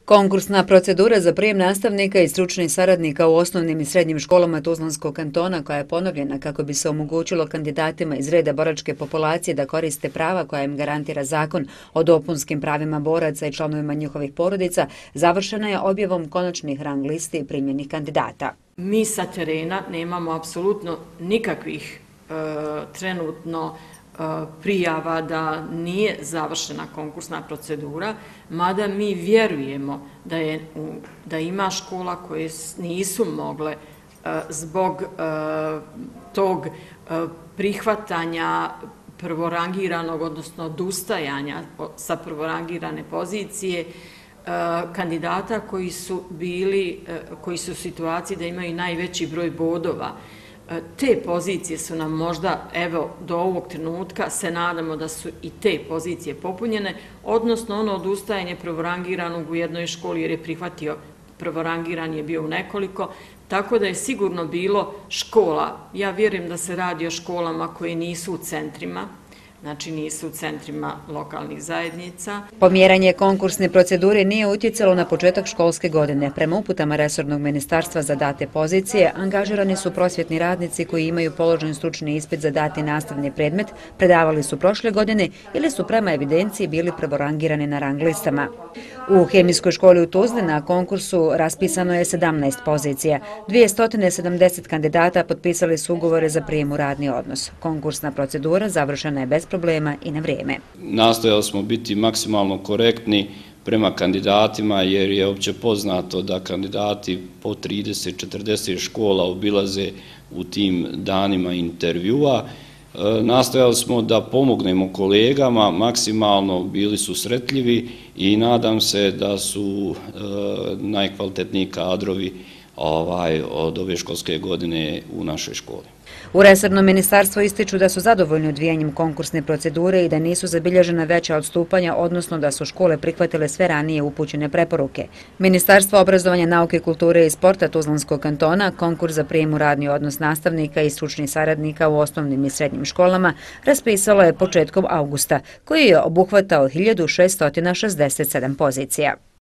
Konkursna procedura za prijem nastavnika i stručnih saradnika u osnovnim i srednjim školama Tuzlanskog kantona, koja je ponovljena kako bi se omogućilo kandidatima iz reda boračke populacije da koriste prava koja im garantira zakon o dopunskim pravima boraca i članovima njihovih porodica, završena je objavom konačnih rang listi primljenih kandidata. Mi sa terena nemamo apsolutno nikakvih trenutno prijava da nije završena konkursna procedura, mada mi vjerujemo da ima škola koje nisu mogle zbog tog prihvatanja prvorangiranog, odnosno odustajanja sa prvorangirane pozicije, kandidata koji su u situaciji da imaju najveći broj bodova. Te pozicije su nam možda, evo, do ovog trenutka se nadamo da su i te pozicije popunjene, odnosno ono odustajanje prvorangiranog u jednoj školi jer je prihvatio, prvorangiran je bio u nekoliko, tako da je sigurno bilo škola. Ja vjerujem da se radi o školama koje nisu u centrima, znači nisu u centrima lokalnih zajednica. Pomjeranje konkursne procedure nije utjecalo na početak školske godine. Prema uputama resornog ministarstva za date pozicije, angažirani su prosvjetni radnici koji imaju položen stručni ispit za dati nastavni predmet, predavali su prošle godine ili su prema evidenciji bili prvorangirani na rang listama. U Hemijskoj školi u Tuzli na konkursu raspisano je 17 pozicija. 270 kandidata potpisali su ugovore za prijem u radni odnos. Konkursna procedura završena je bez problema i na vrijeme. Nastojali smo biti maksimalno korektni prema kandidatima jer je opće poznato da kandidati po 30-40 škola obilaze u tim danima intervjua. Nastojali smo da pomognemo kolegama, maksimalno bili su sretljivi i nadam se da su najkvalitetniji kadrovi od ove školske godine u našoj školi. U resornom ministarstvu ističu da su zadovoljni odvijanjem konkursne procedure i da nisu zabilježena veća odstupanja, odnosno da su škole prihvatile sve ranije upućene preporuke. Ministarstvo obrazovanja, nauke, kulture i sporta Tuzlanskog kantona konkurs za prijem u radni odnos nastavnika i stručnih saradnika u osnovnim i srednjim školama raspisalo je početkom avgusta, koji je obuhvatao 1667 pozicija.